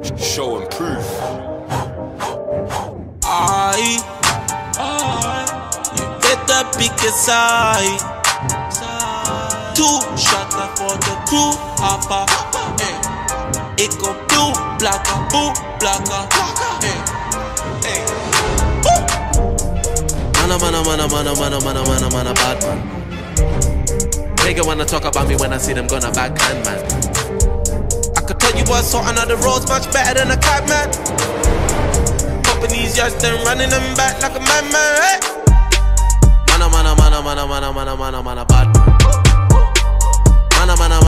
Show and prove. You better pick a side. Two shotter for the crew, hopper. It go blue, blacker, boo, blacker. Man, bad man. Nigga wanna talk about me when I see them gonna backhand, man. I could tell you what's hot on the roads much better than a cab, man. Popping these yards, then running them back like a madman, hey. Man, bad man.